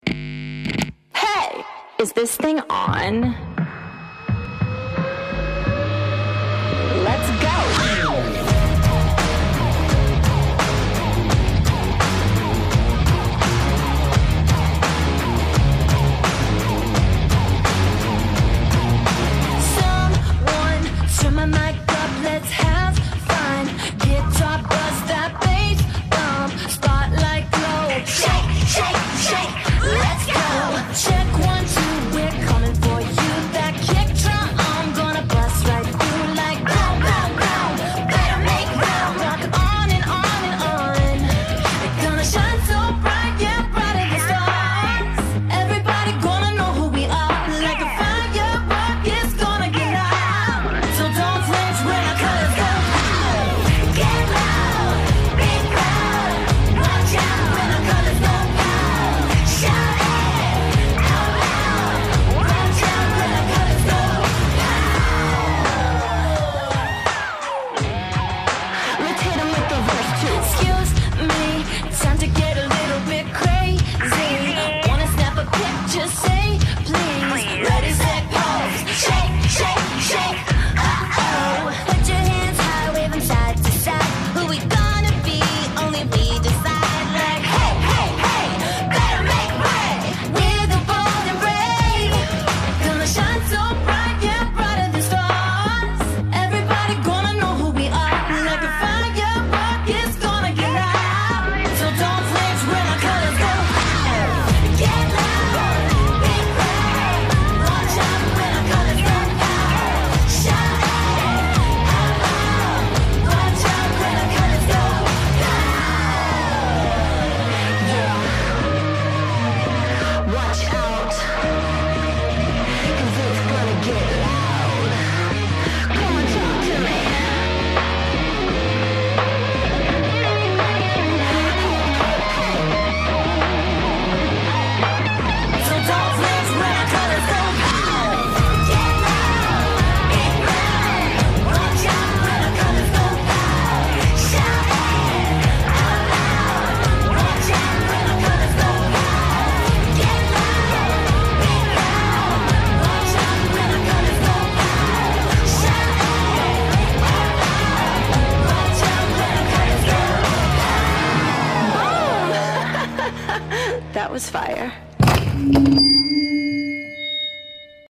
Hey, is this thing on? Let's go. Someone turn my mic up, let's have fun. Guitar buzz, that bass bump, spotlight glow. Shake, shake, shake, let's go. Check 1, 2, we're coming for you. That kick drum, I'm gonna bust right through like boom, boom, boom. Better make room, rock on and on and on. We're gonna shine so bright, yeah, brighter than stars. Everybody gonna know who we are, like a firework, it's gonna get loud. So don't flinch when our colors go out. Get loud, be proud. Watch out when our colors go out. Shout it out loud. Watch out when our colors go out. Let's hit 'em with the verse too. Excuse me, time to get a little bit crazy. Wanna snap a picture, say please. Ready, set, pose. Shake, shake, shake. Uh-oh. Put your hands high, wave 'em side to side. Who we gonna be? Only we decide. Like hey, hey, hey, better make way. We're the bold and brave. Gonna shine so bright, yeah, brighter than stars. Everybody gonna know who we are. Like a firework, it's gonna get loud. So don't flinch when our colors go out. Get loud, be brave. Watch out when our colors go out. Shout it out loud. Watch out when our colors go out. Yeah. Watch out, 'cause it's gonna get loud. Come on, talk to me. So don't flinch when our colors go out. Get loud, be proud. Watch out when our colors go out. Shout it out loud. Watch out when our colors go out. Get loud, be proud. Watch out when our colors go out. Shout it out loud. Watch out when our colors go out. That was fire.